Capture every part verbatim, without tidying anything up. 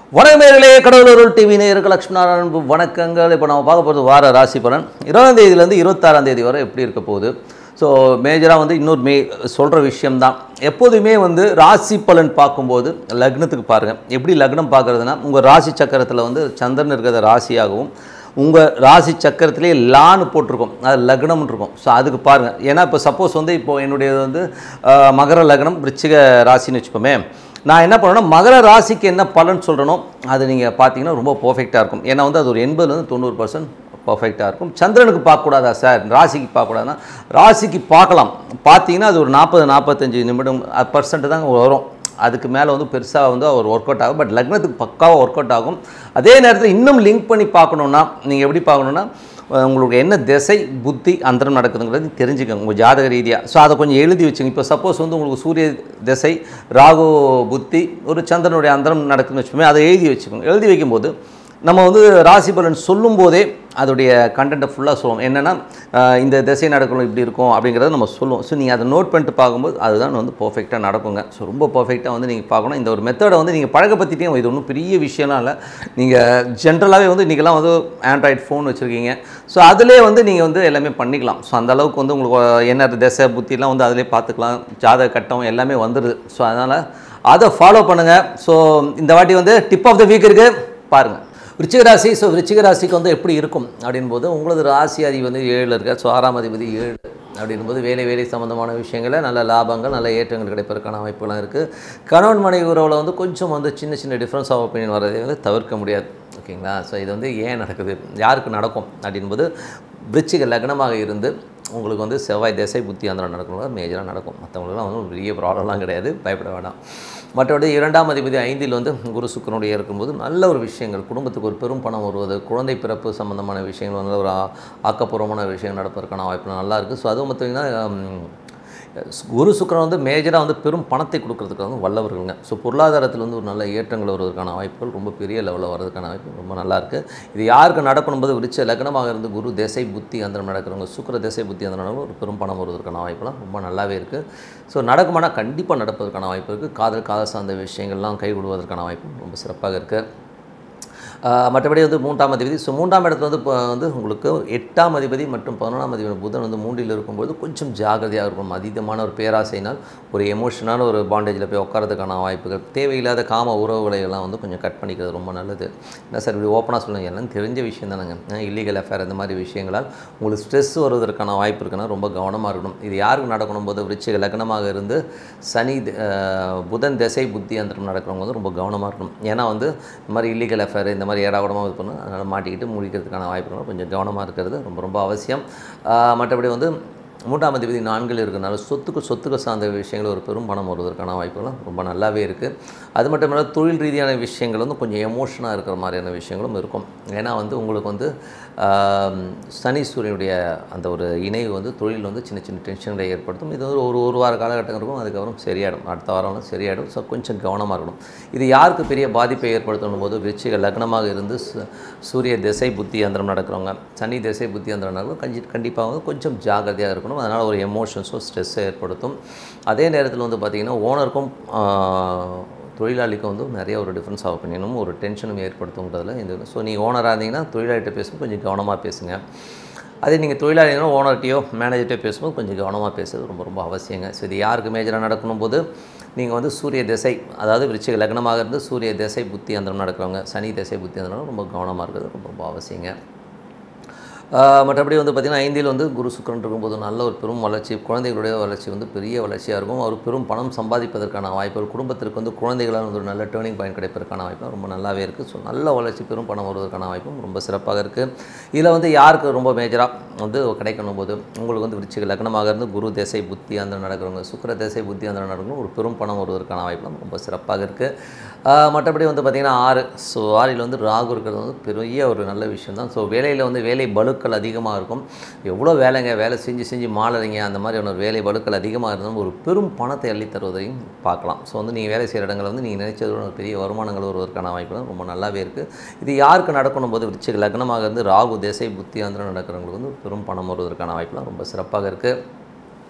வணக்கம் நேயர்களே, கடவுள் அருள் டிவி நேயர்களுக்கு லக்ஷ்மி நாராயணன் வணக்கங்கள். இப்போ நம்ம பார்க்க போகிறது வார ராசி பலன் இருபதாம் தேதியிலேருந்து இருபத்தாறாம் தேதி வரை எப்படி இருக்க போகுது. ஸோ மேஜராக வந்து இன்னொரு மே சொல்கிற விஷயம்தான். எப்போதுமே வந்து ராசி பலன் பார்க்கும்போது லக்னத்துக்கு பாருங்கள். எப்படி லக்னம் பார்க்குறதுனா, உங்கள் ராசி சக்கரத்தில் வந்து சந்திரன் இருக்கிறத ராசியாகவும் உங்கள் ராசி சக்கரத்திலே லான்னு போட்டிருக்கோம், அது லக்னம்னு இருக்கும். ஸோ அதுக்கு பாருங்கள். ஏன்னா இப்போ சப்போஸ் வந்து இப்போது என்னுடையது வந்து மகர லக்னம் விருச்சிக ராசின்னு வச்சுப்போமே, நான் என்ன பண்ணுவேன்னா மகர ராசிக்கு என்ன பலன் சொல்கிறனோ அது நீங்கள் பார்த்தீங்கன்னா ரொம்ப பர்ஃபெக்டாக இருக்கும். ஏன்னா வந்து அது ஒரு எண்பதுலேருந்து தொண்ணூறு பர்சன்ட் பர்ஃபெக்டாக இருக்கும். சந்திரனுக்கு பார்க்கக்கூடாதா சார், ராசிக்கு பார்க்கக்கூடாதுன்னா ராசிக்கு பார்க்கலாம். பார்த்தீங்கன்னா அது ஒரு நாற்பது நாற்பத்தஞ்சு நிமிடம் பர்சன்ட் தான் வரும். அதுக்கு மேலே வந்து பெருசாக வந்து அவர் ஒர்க் அவுட் ஆகும். பட் லக்னத்துக்கு பக்காவாக ஒர்க் அவுட் ஆகும். அதே நேரத்தில் இன்னும் லிங்க் பண்ணி பார்க்கணுன்னா நீங்கள் எப்படி பார்க்கணுன்னா, உங்களுக்கு என்ன திசை புத்தி அந்தரம் நடக்குதுங்கிறது தெரிஞ்சுக்கோங்க உங்கள் ஜாதக ரீதியாக. ஸோ அதை கொஞ்சம் எழுதி வச்சுங்க. இப்போ சப்போஸ் வந்து உங்களுக்கு சூரிய திசை ராகு புத்தி ஒரு சந்திரனுடைய அந்தரம் நடக்குதுன்னு வச்சுக்கோமே, அதை எழுதி வச்சுக்கோங்க. எழுதி வைக்கும்போது நம்ம வந்து ராசி பலன் சொல்லும் போதே அதோடைய கண்டென்ட்டை ஃபுல்லாக சொல்லுவோம். என்னென்னா இந்த திசை நடக்கணும் இப்படி இருக்கும் அப்படிங்கிறத நம்ம சொல்லுவோம். ஸோ நீங்கள் அதை நோட் பண்ணிட்டு பார்க்கும்போது அதுதான் வந்து பர்ஃபெக்டாக நடக்குங்க. ஸோ ரொம்ப பர்ஃபெக்டாக வந்து நீங்கள் பார்க்கணும். இந்த ஒரு மெத்தடை வந்து நீங்கள் பழக்கப்படுத்திட்டே, இது ஒன்றும் பெரிய விஷயம்லாம் இல்லை. நீங்கள் ஜென்ரலாகவே வந்து இன்றைக்கெல்லாம் வந்து ஆண்ட்ராய்டு ஃபோன் வச்சுருக்கீங்க. ஸோ அதிலே வந்து நீங்கள் வந்து எல்லாமே பண்ணிக்கலாம். ஸோ அந்தளவுக்கு வந்து உங்களுக்கு என்ன திசை புத்திலாம் வந்து அதிலே பார்த்துக்கலாம். ஜாதக கட்டம் எல்லாமே வந்துடுது. ஸோ அதனால் அதை ஃபாலோ பண்ணுங்கள். ஸோ இந்த வாட்டி வந்து டிப் ஆஃப் த வீக் இருக்குது பாருங்கள். விருச்சிக ராசி. ஸோ விருச்சிக ராசிக்கு வந்து எப்படி இருக்கும் அப்படின்போது, உங்களது ராசி அதிபதி வந்து ஏழில் இருக்கார். ஸோ ஆறாம் அதிபதி ஏழு அப்படின்போது வேலை வேலை சம்மந்தமான விஷயங்களில் நல்ல லாபங்கள் நல்ல ஏற்றங்கள் கிடைப்பதற்கான வாய்ப்புகள்லாம் இருக்குது. கணவன் மனைவி உறவில் வந்து கொஞ்சம் வந்து சின்ன சின்ன டிஃப்ரென்ஸ் ஆஃப் ஒப்பீனியன் வரதை வந்து தவிர்க்க முடியாது. ஓகேங்களா. ஸோ இது வந்து ஏன் நடக்குது, யாருக்கு நடக்கும் அப்படின்போது, விருச்சிக லக்னமாக இருந்து உங்களுக்கு வந்து செவ்வாய் திசை புத்தி அந்தரம் நடக்கணும், மேஜராக நடக்கும். மற்றவங்களுக்குலாம் வந்து ஒரு பெரிய ப்ராப்ளம்லாம் கிடையாது, பயப்பட வேண்டாம். மற்றபடி இரண்டாம் அதிபதி ஐந்தில் வந்து குரு சுக்கிரனுடைய இருக்கும்போது நல்ல ஒரு விஷயங்கள், குடும்பத்துக்கு ஒரு பெரும் பணம் வருவது, குழந்தை பிறப்பு சம்மந்தமான விஷயங்கள் வந்து ஒரு ஆக்கப்பூர்வமான விஷயங்கள் நடப்பதற்கான வாய்ப்பு நல்லா இருக்குது. ஸோ அதுவும் பார்த்திங்கன்னா குரு சுக்கிரன் வந்து மேஜராக வந்து பெரும் பணத்தை கொடுக்கறதுக்கு வந்து வல்லவர்களுங்க. ஸோ பொருளாதாரத்தில் வந்து ஒரு நல்ல ஏற்றங்கள் வருவதற்கான வாய்ப்புகள் ரொம்ப பெரிய லெவலில் வர்றதுக்கான வாய்ப்பு ரொம்ப நல்லாயிருக்கு. இது யாருக்கு நடக்கணும்போது விருச்சிக லக்னமாக இருந்து குரு திசை புத்தி அந்தரம் நடக்கிறவங்க, சுக்கிர திசை புத்தி அந்தரம் ஒரு பெரும் பணம் வருவதற்கான வாய்ப்புலாம் ரொம்ப நல்லாவே இருக்குது. ஸோ நடக்குமானா கண்டிப்பாக நடப்பதற்கான வாய்ப்பு இருக்குது. காதல் காதல் சார்ந்த விஷயங்கள்லாம் கைவிடுவதற்கான வாய்ப்பு ரொம்ப சிறப்பாக இருக்குது. மற்றபடி வந்து மூன்றாம் அதிபதி. ஸோ மூன்றாம் இடத்துல வந்து இப்போ வந்து உங்களுக்கு எட்டாம் அதிபதி மற்றும் பதினொன்றாம் அதிபதி புதன் வந்து மூன்றில் இருக்கும்போது கொஞ்சம் ஜாகிரதையாக இருக்கும். அதீதமான ஒரு பேராசையினால் ஒரு எமோஷனான ஒரு பாண்டேஜில் போய் உட்காரதுக்கான வாய்ப்புகள், தேவையில்லாத காம உறவுகளை எல்லாம் வந்து கொஞ்சம் கட் பண்ணிக்கிறது ரொம்ப நல்லது. என்ன சார் இப்படி ஓப்பனாக சொல்லுங்கள், எல்லாம் தெரிஞ்ச விஷயம் தானேங்க. இல்லீகல் அஃபேர் இந்த மாதிரி விஷயங்களால் உங்களுக்கு ஸ்ட்ரெஸ் வருவதற்கான வாய்ப்பு இருக்குன்னா ரொம்ப கவனமாக இருக்கணும். இது யாருக்கு நடக்கணும் போது விருச்சிக லக்னமாக இருந்து சனி புதன் திசை புத்தி அந்தரம் நடக்கிறவங்க வந்து ரொம்ப கவனமாக இருக்கணும். ஏன்னா வந்து இந்த மாதிரி இல்லீகல் அஃபேர் இந்த மாதிரி ஏடாகூடமாக இது பண்ணணும். அதனால் மாட்டிக்கிட்டு முடிக்கிறதுக்கான வாய்ப்புகள் கொஞ்சம் கவனமாக இருக்கிறது ரொம்ப ரொம்ப அவசியம். மற்றபடி வந்து மூன்றாம் அதிபதி நான்கில் இருக்கிறனால சொத்துக்கு சொத்துக்கு சார்ந்த விஷயங்கள் ஒரு பெரும் பணம் வருவதற்கான வாய்ப்புகளும் ரொம்ப நல்லாவே இருக்குது. அது மட்டும் இல்லாமல் தொழில் ரீதியான விஷயங்கள் வந்து கொஞ்சம் எமோஷனாக இருக்கிற மாதிரியான விஷயங்களும் இருக்கும். ஏன்னா வந்து உங்களுக்கு வந்து சனி சூரியனுடைய அந்த ஒரு இணைவு வந்து தொழில் வந்து சின்ன சின்ன டென்ஷன்களை ஏற்படுத்தும். இது வந்து ஒரு ஒரு வார காலகட்டம் இருக்கும், அதுக்கப்புறம் சரியாயிடும், அடுத்த வாரம்லாம் சரியாயிடும். ஸோ கொஞ்சம் கவனமாக இருக்கணும். இது யாருக்கு பெரிய பாதிப்பை ஏற்படுத்தணும் போது விருச்சிக லக்னமாக இருந்து சூரிய திசை புத்தி அந்தரம் நடக்கிறவங்க, சனி திசை புத்தி அந்தரம் நடக்கிறவங்க கஞ்சி கண்டிப்பாக வந்து கொஞ்சம் ஜாகிரதையாக இருக்கணும். அதனால் ஒரு எமோஷன்ஸும் ஸ்ட்ரெஸ்ஸை ஏற்படுத்தும். அதே நேரத்தில் வந்து பார்த்திங்கன்னா ஓனருக்கும் தொழிலாளிக்கும் வந்து நிறைய ஒரு டிஃப்ரென்ஸ் ஆஃப் ஒப்பீனியனும் ஒரு டென்ஷனும் ஏற்படுத்துங்கிறதுல இந்த. ஸோ நீங்கள் ஓனராக இருந்தீங்கன்னா தொழிலாளிகிட்ட பேசும்போது கொஞ்சம் கவனமாக பேசுங்க. அதே நீங்கள் தொழிலாளிகளும் ஓனர்கிட்டையோ மேனேஜர்கிட்டையோ பேசும்போது கொஞ்சம் கவனமாக பேசுறது ரொம்ப ரொம்ப அவசியங்க. ஸோ இது யாருக்கு மேஜராக நடக்கணும் போது நீங்கள் வந்து சூரிய திசை, அதாவது விருச்சிக லக்னமாக இருந்து சூரிய திசை புத்தி அந்தரம் நடக்கிறவங்க, சனி திசை புத்தி அந்தரம் ரொம்ப கவனமாக இருக்கிறது ரொம்ப ரொம்ப அவசியங்க. மற்றபடி வந்து பார்த்திங்கன்னா ஐந்தில் வந்து குரு சுக்கிரன் இருக்கும்போது நல்ல ஒரு பெரும் வளர்ச்சி, குழந்தைகளுடைய வளர்ச்சி வந்து பெரிய வளர்ச்சியாக இருக்கும். அவர் பெரும் பணம் சம்பாதிப்பதற்கான வாய்ப்புகள், குடும்பத்திற்கு வந்து குழந்தைகளால் வந்து ஒரு நல்ல டேர்னிங் பாயிண்ட் கிடைப்பதற்கான வாய்ப்பு ரொம்ப நல்லாவே இருக்குது. ஸோ நல்ல வளர்ச்சி பெரும் பணம் வருவதற்கான வாய்ப்பும் ரொம்ப சிறப்பாக இருக்குது. இதில் வந்து யாருக்கு ரொம்ப மேஜராக வந்து கிடைக்கணும் போது உங்களுக்கு வந்து விருச்சிக லக்னமாக இருந்து குரு திசை புத்தி அந்தரம் நடக்கிறவங்க, சுக்கிர திசை புத்தி அந்தரம் நடக்கிறவங்க ஒரு பெரும் பணம் வருவதற்கான வாய்ப்புலாம் ரொம்ப சிறப்பாக இருக்குது. மற்றபடி வந்து பார்த்திங்கன்னா ஆறு. ஸோ ஆறில் வந்து ராகு இருக்கிறது வந்து பெரிய ஒரு நல்ல விஷயம் தான். ஸோ வேலையில் வந்து வேலை பலுக்கள் அதிகமாக இருக்கும். எவ்வளோ வேலைங்க, வேலை செஞ்சு செஞ்சு மாளறிங்க, அந்த மாதிரியான ஒரு வேலை பலுக்கள் அதிகமாக இருந்தாலும் ஒரு பெரும் பணத்தை அள்ளி தருவதையும் பார்க்கலாம். ஸோ வந்து நீங்கள் வேலை செய்கிற இடங்களில் வந்து நீங்கள் நினைச்சதோட ஒரு பெரிய வருமானங்கள் வருவதற்கான வாய்ப்புகள் ரொம்ப நல்லாவே இருக்குது. இது யாருக்கு நடக்கணும் போது விருச்சிக லக்னமாக இருந்து ராகு திசை புத்தி அந்தரம் நடக்கிறவங்களுக்கு வந்து பெரும் பணம் வருவதற்கான வாய்ப்புலாம் ரொம்ப சிறப்பாக இருக்குது.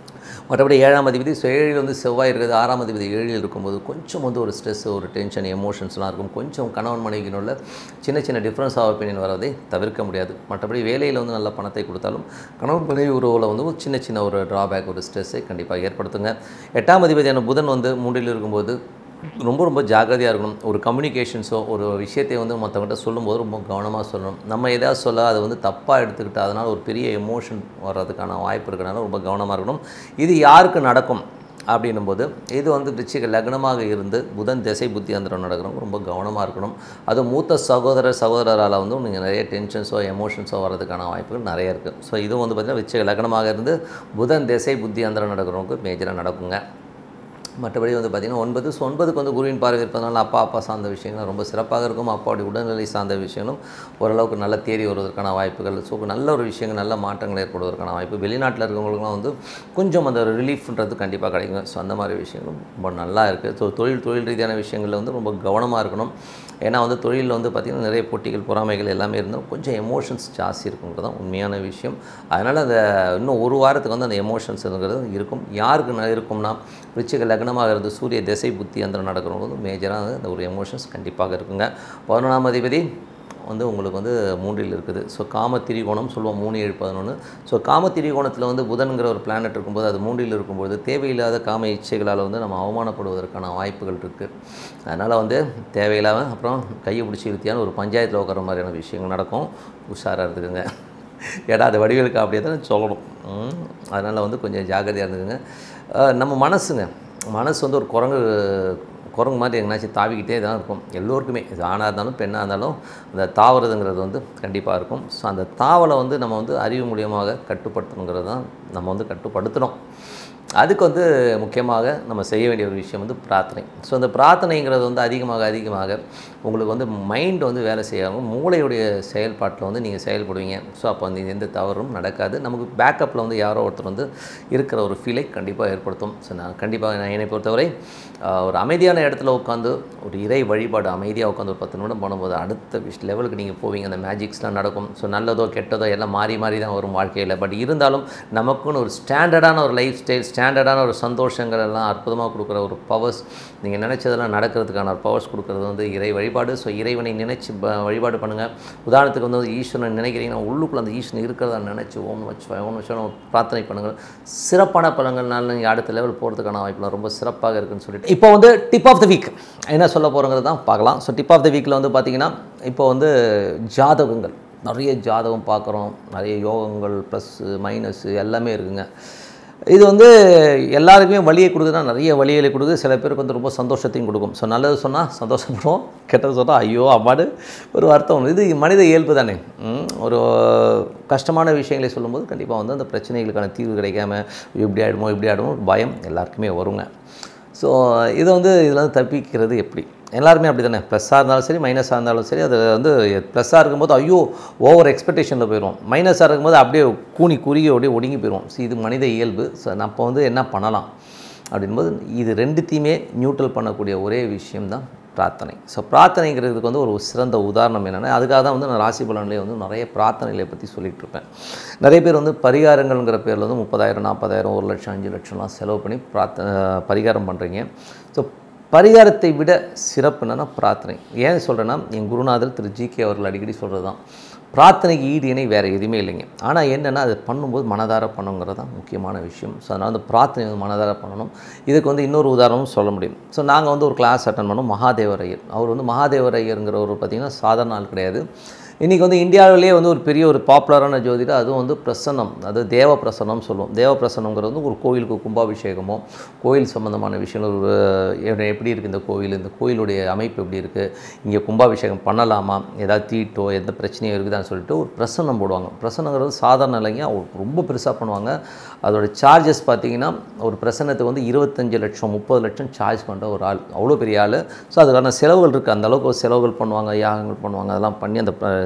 மற்றபடி ஏழாம் அதிபதி ஸோ ஏழில் வந்து செவ்வாய் இருக்குது, ஆறாம் அதிபதி ஏழில் இருக்கும்போது கொஞ்சம் வந்து ஒரு ஸ்ட்ரெஸ், ஒரு டென்ஷன், எமோஷன்ஸ்லாம் இருக்கும். கொஞ்சம் கணவன் மனைவியினுள்ள சின்ன சின்ன டிஃப்ரென்ஸ் ஆஃப் ஒப்பீனியன் வரதை தவிர்க்க முடியாது. மற்றபடி வேலையில் வந்து நல்ல பணத்தை கொடுத்தாலும் கணவன் மனைவி உறவில் வந்து ஒரு சின்ன சின்ன ஒரு ட்ராபேக், ஒரு ஸ்ட்ரெஸ்ஸை கண்டிப்பாக ஏற்படுத்துங்க. எட்டாம் அதிபதியான புதன் வந்து மூன்றில் இருக்கும்போது ரொம்ப ரொம்ப ஜாக்கிரதையாக இருக்கணும். ஒரு கம்யூனிகேஷன்ஸோ ஒரு விஷயத்தை வந்து மற்றவங்கள்ட்ட சொல்லும்போது ரொம்ப கவனமாக சொல்லணும். நம்ம எதாவது சொல்ல அதை வந்து தப்பாக எடுத்துக்கிட்டு அதனால் ஒரு பெரிய எமோஷன் வர்றதுக்கான வாய்ப்பு இருக்கிறனால ரொம்ப கவனமாக இருக்கணும். இது யாருக்கு நடக்கும் அப்படின்னும்போது இது வந்து விருச்சிக லக்னமாக இருந்து புதன் திசை புத்தி அந்தரம் நடக்கிறவங்க ரொம்ப கவனமாக இருக்கணும். அது மூத்த சகோதர சகோதரரால் வந்து நீங்கள் நிறைய டென்ஷன்ஸோ எமோஷன்ஸோ வர்றதுக்கான வாய்ப்புகள் நிறைய இருக்குது. ஸோ இதுவும் வந்து பார்த்திங்கன்னா விருச்சிக லக்னமாக இருந்து புதன் திசை புத்தி அந்தரம் நடக்கிறவங்களுக்கு மேஜராக நடக்குங்க. மற்றபடி வந்து பார்த்திங்கன்னா ஒன்பது ஸோ ஒன்பதுக்கு வந்து குருவின் பார்வை இருப்பதனால அப்பா அப்பா சார்ந்த விஷயங்கள் ரொம்ப சிறப்பாக இருக்கும். அப்பாவுடைய உடல்நிலை சார்ந்த விஷயங்களும் ஓரளவுக்கு நல்ல தேறி வருவதற்கான வாய்ப்புகள், ஸோ நல்ல ஒரு விஷயங்கள், நல்ல மாற்றங்கள் ஏற்படுவதற்கான வாய்ப்பு. வெளிநாட்டில் இருக்கிறவங்களுக்குலாம் வந்து கொஞ்சம் அந்த ரிலீஃப்ன்றது கண்டிப்பாக கிடைக்கும். ஸோ அந்த மாதிரி விஷயங்களும் ரொம்ப நல்லா இருக்குது. ஸோ தொழில் தொழில் ரீதியான விஷயங்களில் வந்து ரொம்ப கவனமாக இருக்கணும். ஏன்னா வந்து தொழிலில் வந்து பார்த்திங்கன்னா நிறைய போட்டிகள், பொறாமைகள் எல்லாமே இருந்தாலும் கொஞ்சம் எமோஷன்ஸ் ஜாஸ்தி இருக்குங்கிறது தான் உண்மையான விஷயம். அதனால் அந்த இன்னும் ஒரு வாரத்துக்கு வந்து அந்த எமோஷன்ஸுங்கிறது இருக்கும். யாருக்கு இருக்கும்னா விருச்சிக லக்னமாக இருந்து சூரிய திசை புத்தி அந்தரம் நடக்கிறவங்க வந்து மேஜராக அந்த ஒரு எமோஷன்ஸ் கண்டிப்பாக இருக்குங்க. பதினொன்றாம் அதிபதி வந்து உங்களுக்கு வந்து மூன்றில் இருக்குது. ஸோ காம திரிகோணம் சொல்லுவோம், மூணு ஏழு பதினொன்று. ஸோ காம திரிகோணத்தில் வந்து புதன்கிற ஒரு பிளானட் இருக்கும்போது அது மூன்றில் இருக்கும்போது தேவையில்லாத காம இச்சைகளால் வந்து நம்ம அவமானப்படுவதற்கான வாய்ப்புகள் இருக்குது. அதனால் வந்து தேவையில்லாத அப்புறம் கையை பிடிச்சி இழுத்தியான ஒரு பஞ்சாயத்தில் உட்கார மாதிரியான விஷயங்கள் நடக்கும். உஷாராக இருந்துக்குங்க. ஏன்னா அது வடிவேலுக்கு அப்படியே தான் சொல்லணும். அதனால் வந்து கொஞ்சம் ஜாக்கிரதையாக இருந்துக்குங்க. நம்ம மனசுங்க மனசு வந்து ஒரு குரங்கு குரங்கு மாதிரி எங்கேனாச்சும் தாவிக்கிட்டே தான் இருக்கும். எல்லோருக்குமே இது ஆணாக இருந்தாலும் பெண்ணாக இருந்தாலும் அந்த தாவறதுங்கிறது வந்து கண்டிப்பாக இருக்கும். ஸோ அந்த தாவலை வந்து நம்ம வந்து அறிவு மூலியமாக கட்டுப்படுத்தணுங்கிறது தான் நம்ம வந்து கட்டுப்படுத்தணும். அதுக்கு வந்து முக்கியமாக நம்ம செய்ய வேண்டிய ஒரு விஷயம் வந்து பிரார்த்தனை. ஸோ அந்த பிரார்த்தனைங்கிறது வந்து அதிகமாக அதிகமாக உங்களுக்கு வந்து மைண்ட் வந்து வேலை செய்யாமல் மூளையுடைய செயல்பாட்டில் வந்து நீங்கள் செயல்படுவீங்க. ஸோ அப்போ வந்து எந்த தவறும் நடக்காது. நமக்கு பேக்கப்பில் வந்து யாரோ ஒருத்தர் வந்து இருக்கிற ஒரு ஃபீலை கண்டிப்பாக ஏற்படுத்தும். ஸோ நான் கண்டிப்பாக நான் என்னை பொறுத்தவரை ஒரு அமைதியான இடத்துல உட்காந்து ஒரு இறை வழிபாடு அமைதியாக உட்காந்து ஒரு பத்து நிமிடம் பண்ணும்போது அடுத்த விஷ் லெவலுக்கு நீங்கள் போவீங்க. அந்த மேஜிக்ஸ்லாம் நடக்கும். ஸோ நல்லதோ கெட்டதோ எல்லாம் மாறி மாறி தான் வரும் வாழ்க்கையில். பட் இருந்தாலும் நமக்குன்னு ஒரு ஸ்டாண்டர்டான ஒரு லைஃப் ஸ்டைல், ஸ்டாண்டர்டான ஒரு சந்தோஷங்கள் எல்லாம் அற்புதமாக கொடுக்குற ஒரு பவர்ஸ், நீங்கள் நினச்சதெல்லாம் நடக்கிறதுக்கான ஒரு பவர்ஸ் கொடுக்குறது வந்து இறை வழிபாடு. ஸோ இறைவனை நினைச்சு வழிபாடு பண்ணுங்கள். உதாரணத்துக்கு வந்து ஈஸ்வரனை நினைக்கிறீங்கன்னா உள்ளுக்குள்ள அந்த ஈஸ்வரன் இருக்கிறதா நினச்சி ஓம் வச்சு ஓம் வச்சு பிரார்த்தனை பண்ணுங்கள். சிறப்பான பலங்கள்னால நீங்கள் அடுத்த லெவல் போகிறதுக்கான வாய்ப்புலாம் ரொம்ப சிறப்பாக இருக்குன்னு சொல்லிட்டு இப்போ வந்து டிப் ஆஃப் த வீக் என்ன சொல்ல போகிறோங்கிறது தான் பார்க்கலாம். ஸோ டிப் ஆஃப் த வீக்கில் வந்து பார்த்திங்கன்னா இப்போ வந்து ஜாதகங்கள் நிறைய ஜாதகம் பார்க்குறோம். நிறைய யோகங்கள் ப்ளஸ்ஸு மைனஸ்ஸு எல்லாமே இருக்குங்க. இது வந்து எல்லாருக்குமே வழியை கொடுக்குதுன்னா நிறைய வழிகளை கொடுக்குது. சில பேருக்கு வந்து ரொம்ப சந்தோஷத்தையும் கொடுக்கும். ஸோ நல்லது சொன்னால் சந்தோஷப்படுவோம், கெட்டது சொன்னால் ஐயோ அம்மாடு ஒரு அர்த்தம். இது மனித இயல்பு தானே. ஒரு கஷ்டமான விஷயங்களை சொல்லும்போது கண்டிப்பாக வந்து அந்த பிரச்சனைகளுக்கான தீர்வு கிடைக்காம இப்படி ஆகிடுமோ இப்படி ஆகிடுமோ பயம் எல்லாருக்குமே வருங்க. ஸோ இதை வந்து இதில் வந்து தப்பிக்கிறது எப்படி? எல்லாருமே அப்படி தானே. ப்ளஸ்ஸாக இருந்தாலும் சரி மைனஸாக இருந்தாலும் சரி அது வந்து ப்ளஸ்ஸாக இருக்கும்போது ஐயோ ஓவர் எக்ஸ்பெக்டேஷனில் போயிடும். மைனஸாக இருக்கும்போது அப்படியே கூனி குறுகி அப்படியே ஒடுங்கி போயிடும். ஸோ இது மனித இயல்பு. ஸோ அப்போ வந்து என்ன பண்ணலாம் அப்படின்போது இது ரெண்டுத்தையுமே நியூட்ரல் பண்ணக்கூடிய ஒரே விஷயம்தான் பிரார்த்தனை. ஸோ பிரார்த்தனைங்கிறதுக்கு வந்து ஒரு சிறந்த உதாரணம் என்னென்னா அதுக்காக தான் வந்து நான் ராசி பலன்லேயே வந்து நிறைய பிரார்த்தனைகளை பற்றி சொல்லிகிட்டு இருப்பேன். நிறைய பேர் வந்து பரிகாரங்கள்ங்கிற பேரில் வந்து முப்பதாயிரம் நாற்பதாயிரம் ஒரு லட்சம் அஞ்சு லட்சம்லாம் செலவு பண்ணி பிரார்த்த பரிகாரம் பண்ணுறீங்க. ஸோ பரிகாரத்தை விட சிறப்பு என்னென்னா பிரார்த்தனை. ஏன் சொல்கிறேன்னா என் குருநாதர் திரு ஜி கே அவர்கள் அடிக்கடி சொல்கிறது தான் பிரார்த்தனைக்கு ஈடு இணை வேறு எதுவுமே இல்லைங்க. ஆனால் என்னென்னா அது பண்ணும்போது மனதார பண்ணுங்கிறது தான் முக்கியமான விஷயம். ஸோ அதனால் வந்து பிரார்த்தனை வந்து மனதார பண்ணணும். இதுக்கு வந்து இன்னொரு உதாரணமும் சொல்ல முடியும். ஸோ நாங்கள் வந்து ஒரு கிளாஸ் அட்டன் பண்ணோம். மகாதேவர் ஐயர் அவர் வந்து மகாதேவர் ஐயருங்கிறவர் பார்த்திங்கன்னா சாதாரண ஆள் கிடையாது. இன்றைக்கி வந்து இந்தியாவிலேயே வந்து ஒரு பெரிய ஒரு பாப்புலரான ஜோதிடர். அதுவும் வந்து பிரசன்னம், அது தேவ பிரசன்னம் சொல்லுவோம். தேவ பிரசன்னங்கிறது வந்து ஒரு கோயிலுக்கு கும்பாபிஷேகமோ கோயில் சம்மந்தமான விஷயங்கள் ஒரு எப்படி இருக்குது இந்த கோவில், இந்த கோயிலுடைய அமைப்பு எப்படி இருக்குது, இங்கே கும்பாபிஷேகம் பண்ணலாமா, ஏதாவது தீட்டோ எந்த பிரச்சனையும் இருக்குதான்னு சொல்லிட்டு ஒரு பிரசன்னம் போடுவாங்க. பிரசன்னங்கிறது சாதாரண இல்லைங்க, ரொம்ப பெருசாக பண்ணுவாங்க. அதோட சார்ஜஸ் பார்த்திங்கன்னா ஒரு பிரசன்னத்துக்கு வந்து இருபத்தஞ்சி லட்சம் முப்பது லட்சம் சார்ஜ் பண்ணுற ஒரு ஆள், அவ்வளோ பெரிய ஆள். ஸோ அதுக்கான செலவுகள் இருக்குது. அந்தளவுக்கு செலவுகள் பண்ணுவாங்க, யாகங்கள் பண்ணுவாங்க, அதெல்லாம் பண்ணி அந்த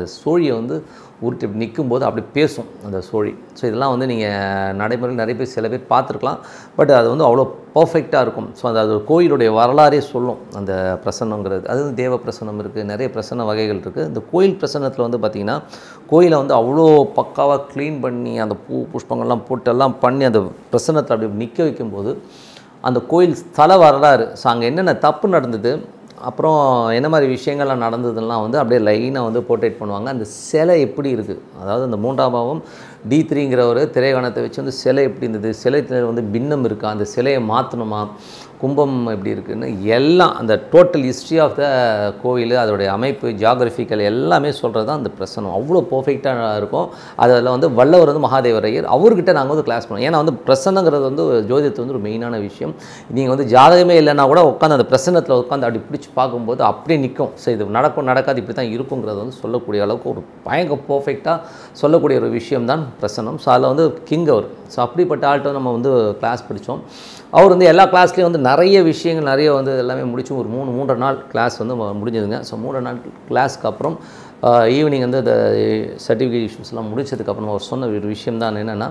சோழியை வந்து உருட்டி நிற்கும் போது அப்படி பேசும் அந்த சோழி. ஸோ இதெல்லாம் வந்து நீங்கள் நடைமுறையில் நிறைய பேர் சில பேர் பார்த்துருக்கலாம். பட் அது வந்து அவ்வளோ பர்ஃபெக்டாக இருக்கும். ஸோ அந்த அது கோயிலுடைய வரலாறே சொல்லும் அந்த பிரசன்னங்கிறது. அது வந்து தேவ பிரசன்னம் இருக்குது, நிறைய பிரசன்ன வகைகள் இருக்குது. இந்த கோயில் பிரசன்னத்தில் வந்து பார்த்திங்கன்னா கோயிலை வந்து அவ்வளோ பக்காவாக க்ளீன் பண்ணி அந்த பூ புஷ்பங்கள்லாம் போட்டு எல்லாம் பண்ணி அந்த பிரசன்னத்தில் அப்படி நிற்க வைக்கும்போது அந்த கோயில் ஸ்தல வரலாறு, ஸோ அங்கே என்னென்ன தப்பு நடந்தது, அப்புறம் என்ன மாதிரி விஷயங்கள்லாம் நடந்ததுலாம் வந்து அப்படியே லைனாக வந்து போர்ட்ரேட் பண்ணுவாங்க. அந்த சிலை எப்படி இருக்குது, அதாவது அந்த மூன்றாம் பாவம் டி த்ரீங்கிற ஒரு திரைக்கணத்தை வச்சு வந்து சிலை எப்படி இருந்தது, சிலை வந்து பின்னம் இருக்கா, அந்த சிலையை மாற்றணுமா, கும்பம் எப்படி இருக்குதுன்னு எல்லாம் அந்த டோட்டல் ஹிஸ்ட்ரி ஆஃப் த கோயில், அதோடைய அமைப்பு, ஜியாகிரபிக்கல் எல்லாமே சொல்கிறது தான் அந்த பிரசனம். அவ்வளோ பர்ஃபெக்டாக இருக்கும். அதில் வந்து வல்லவர் வந்து மகாதேவர் ஐயர், அவர்கிட்ட நாங்கள் வந்து கிளாஸ் பண்ணுவோம். ஏன்னா வந்து பிரசன்னங்கிறது வந்து ஜோதிடத்து வந்து ஒரு மெயினான விஷயம். நீங்கள் வந்து ஜாதகமே இல்லைன்னா கூட உட்காந்து அந்த பிரசன்னத்தில் உட்காந்து அப்படி பிடிச்சி பார்க்கும்போது அப்படியே நிற்கும். ஸோ இது நடக்கும் நடக்காது இப்படி தான் இருக்குங்கிறது வந்து சொல்லக்கூடிய அளவுக்கு ஒரு பயங்கர பர்ஃபெக்டாக சொல்லக்கூடிய ஒரு விஷயம் தான் பிரசன்னம். ஸோ அதில் வந்து கிங் அவர். ஸோ அப்படிப்பட்ட ஆள்கிட்ட நம்ம வந்து கிளாஸ் படித்தோம். அவர் வந்து எல்லா கிளாஸ்லேயும் வந்து நிறைய விஷயங்கள் நிறைய வந்து எல்லாமே முடிச்சு ஒரு மூணு மூன்றரை நாள் கிளாஸ் வந்து முடிஞ்சதுங்க. ஸோ மூன்று நாள் கிளாஸ்க்கு அப்புறம் ஈவினிங் வந்து இந்த சர்டிஃபிகேட் இஷ்யூஸ்லாம் முடிச்சதுக்கப்புறம் அவர் சொன்ன ஒரு விஷயம் தான் என்னென்னா,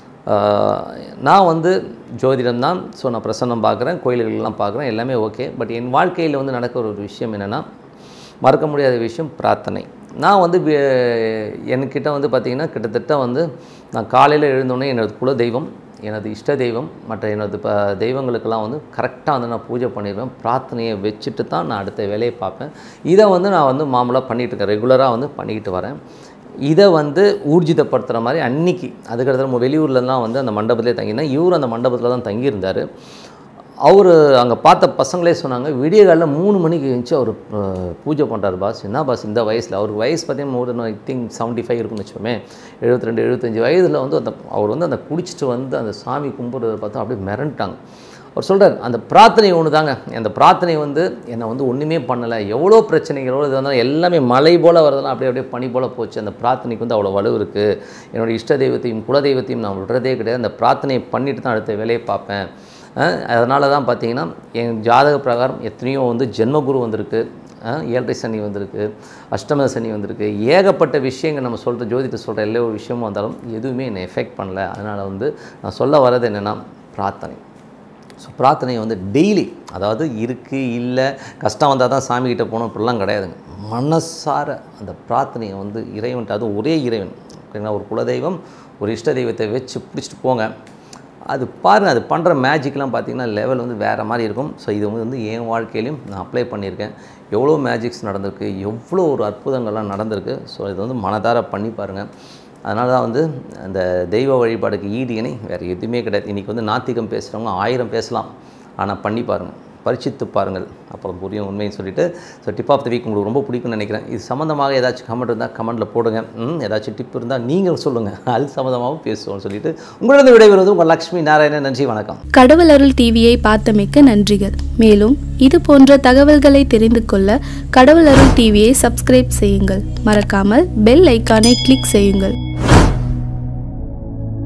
நான் வந்து ஜோதிடம் தான், ஸோ நான் பிரசன்னம் பார்க்குறேன், கோயில்கள்லாம் பார்க்குறேன், எல்லாமே ஓகே. பட் என் வாழ்க்கையில் வந்து நடக்கிற ஒரு விஷயம் என்னென்னா, மறக்க முடியாத விஷயம் பிரார்த்தனை. நான் வந்து என்கிட்ட வந்து பார்த்திங்கன்னா கிட்டத்தட்ட வந்து நான் காலையில் எழுந்தோடனே எனது குல தெய்வம், எனது இஷ்ட தெய்வம், மற்ற எனது ப தெய்வங்களுக்கெல்லாம் வந்து கரெக்டாக வந்து நான் பூஜை பண்ணிடுவேன். பிரார்த்தனையை வச்சுட்டு தான் நான் அடுத்த வேலையை பார்ப்பேன். இதை வந்து நான் வந்து மாமூலாக பண்ணிகிட்ருக்கேன், ரெகுலராக வந்து பண்ணிக்கிட்டு வரேன். இதை வந்து ஊர்ஜிதப்படுத்துகிற மாதிரி அன்றைக்கி அதுக்கடுத்து நம்ம வெளியூர்லலாம் வந்து அந்த மண்டபத்திலே தங்கியிருந்தேன். இவர் அந்த மண்டபத்தில் தான் தங்கியிருந்தார். அவர் அங்கே பார்த்த பசங்களே சொன்னாங்க, விடிய காலையில் மூணு மணிக்கு எழுந்துச்சு அவர் பூஜை பண்ணுறாரு பாஸ். என்ன பாஸ் இந்த வயசில், அவருக்கு வயசு பார்த்தீங்கன்னா more than I think seventy five இருக்குன்னு வச்சுக்கோமே, எழுபத்தி ரெண்டு எழுபத்தஞ்சி வயதில் வந்து அந்த அவர் வந்து அந்த குடிச்சிட்டு வந்து அந்த சாமி கும்பிட்றத பார்த்தா அப்படியே மிரண்டாங்க. அவர் சொல்கிறார், அந்த பிரார்த்தனை ஒன்று தாங்க, அந்த பிரார்த்தனை வந்து என்னை வந்து ஒன்றுமே பண்ணலை, எவ்வளோ பிரச்சனைகள் எவ்வளோ இது வந்தாலும் எல்லாமே மலை போல் வரதெல்லாம் அப்படியே அப்படியே பனி போல் போச்சு. அந்த பிரார்த்தனைக்கு வந்து அவ்வளோ வலு இருக்குது. என்னோடய இஷ்ட தெய்வத்தையும் குல தெய்வத்தையும் நான் விடுறதே கிடையாது. அந்த பிரார்த்தனையை பண்ணிட்டு தான் அடுத்த வேலையை பார்ப்பேன். அதனால தான் பார்த்தீங்கன்னா என் ஜாதக பிரகாரம் எத்தனையோ வந்து ஜென்மகுரு வந்திருக்கு, ஏழரை சனி வந்திருக்கு, அஷ்டம சனி வந்திருக்கு, ஏகப்பட்ட விஷயங்கள் நம்ம சொல்கிற ஜோதிடத்தை சொல்கிற எல்லா விஷயமும் வந்தாலும் எதுவுமே என்னை எஃபெக்ட் பண்ணல. அதனால் வந்து நான் சொல்ல வர்றது என்னென்னா பிரார்த்தனை. ஸோ பிரார்த்தனை வந்து டெய்லி, அதாவது இருக்குது இல்லை கஷ்டம் வந்தால் தான் சாமிக்கிட்ட போகணும் அப்படிலாம் கிடையாதுங்க. மனசார அந்த பிரார்த்தனையை வந்து இறைவன்ட்டு, அதுவும் ஒரே இறைவன் ஓகேங்களா, ஒரு குலதெய்வம் ஒரு இஷ்ட தெய்வத்தை வச்சு பிடிச்சிட்டு போங்க. அது பாருங்கள், அது பண்ணுற மேஜிக்லாம் பார்த்திங்கன்னா லெவல் வந்து வேறு மாதிரி இருக்கும். ஸோ இது வந்து என் வாழ்க்கையிலையும் நான் அப்ளை பண்ணியிருக்கேன். எவ்வளோ மேஜிக்ஸ் நடந்திருக்கு, எவ்வளோ ஒரு அற்புதங்கள்லாம் நடந்திருக்கு. ஸோ இது வந்து மனதார பண்ணி பாருங்கள். அதனால தான் வந்து அந்த தெய்வ வழிபாடுக்கு ஈடு இணை வேறு எதுவுமே கிடையாது. இன்றைக்கி வந்து நாத்திகம் பேசுகிறவங்க ஆயிரம் பேசலாம், ஆனால் பண்ணி பாருங்கள், பரிசித்து பாருங்கள், அப்புறம் புரியும் உண்மைன்னு சொல்லிட்டு. So tip of the week உங்களுக்கு ரொம்ப பிடிக்கும்னு நினைக்கிறேன். இது சம்மந்தமாக ஏதாச்சும் கமெண்ட் இருந்தால் கமெண்ட்டில் போடுங்க. ஏதாச்சும் டிப் இருந்தால் நீங்கள் சொல்லுங்கள், அது சம்மந்தமாகவும் பேசுவோம்னு சொல்லிட்டு உங்களது விடைபெறுவது உங்கள் லக்ஷ்மி நாராயணன். நன்றி, வணக்கம். கடவுள் அருள் டிவியை பார்த்தமைக்க நன்றிகள். மேலும் இது போன்ற தகவல்களை தெரிந்து கொள்ள கடவுள் அருள் டிவியை சப்ஸ்கிரைப் செய்யுங்கள். மறக்காமல் பெல் ஐக்கானை கிளிக் செய்யுங்கள்.